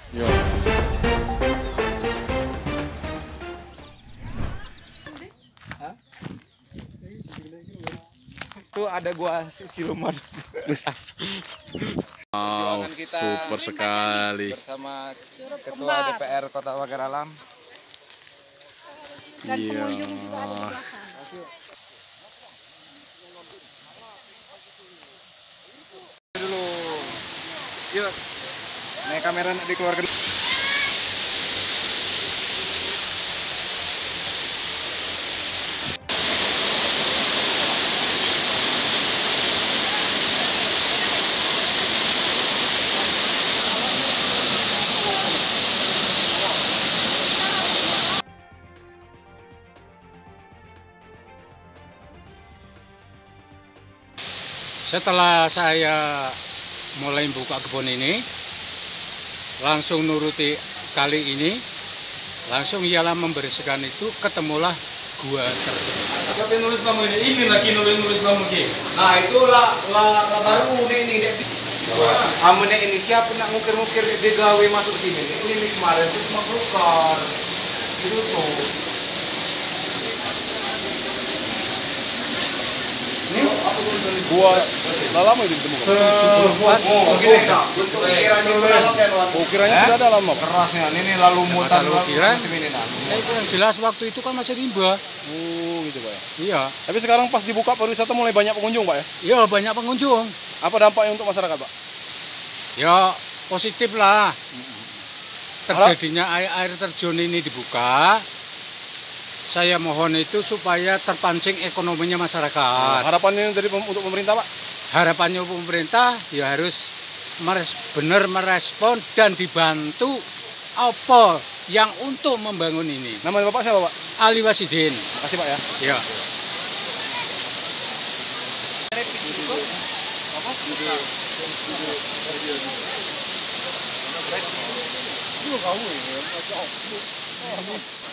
Yo. Itu ada gua siluman. Wow, kita super sekali. bersama Ketua DPR Kota Pagar Alam. Dan Iya. pengunjung juga ada di belakang. Dulu. Yuk. Naik kamera nak dikeluarkan. Setelah saya mulai buka kebun ini, langsung nuruti kali ini, langsung ialah membersihkan itu, ketemulah gua tersebut. Siapa yang nulis kamu ini? Ini lagi nulis kamu ki. Nah itu lah baru ini. Kamu ini siapa nak ngukir-ngukir digawe masuk sini? Ini kemarin itu cuma tukar. Itu tuh. Ini apa tulisan? Gua lama itu ditemukan. Gini kak. Bentuk kiranya dalam dan Ukiranya sudah dalam apa? kerasnya. Ini lalu mutan Lalu ukiran. ini nah. Saya kurang jelas waktu itu kan masih rimba. Oh, gitu Pak ya. Iya, Tapi sekarang pas dibuka pariwisata mulai banyak pengunjung Pak ya. iya banyak pengunjung. Apa dampaknya untuk masyarakat Pak? Ya positif lah. Terjadinya air terjun ini dibuka. Saya mohon itu supaya terpancing ekonominya masyarakat. Harapannya dari untuk pemerintah Pak? Harapannya pemerintah ya harus benar merespon dan dibantu apa yang untuk membangun ini. Nama Bapak siapa Pak? Ali Wasidin. Makasih Pak ya. Ya. Kamu ya.